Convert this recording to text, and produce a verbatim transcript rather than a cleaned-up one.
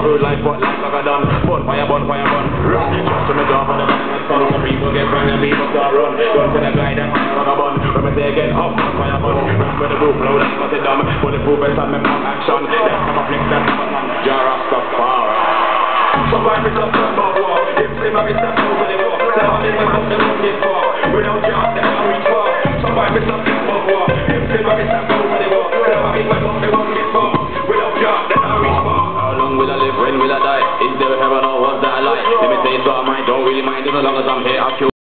Rude life, but life like a done. Bonfire, bonfire, bun. Run. Just to me job on the back and son. Some people get friend and people start run. Gun to the guy, then fire like a bun. When me say again, up, bonfire, bun. Run with the roof, low, that's what they done. Put the proof and me back action. That's come up next, that's come up. Jarrastafari. Somebody pick up some more war. If they might be stepping over the wall. Tell me when I'm the one get far. Without job, they can't reach far. Somebody pick up some more war. If they might be stepping over the wall. Tell me when I'm the one get far. Without job, they can't reach far. How long will I live? When will I die? Is there heaven or was that a lie? Let me say so I mind, don't really mind. As long as I'm here, I'll kill.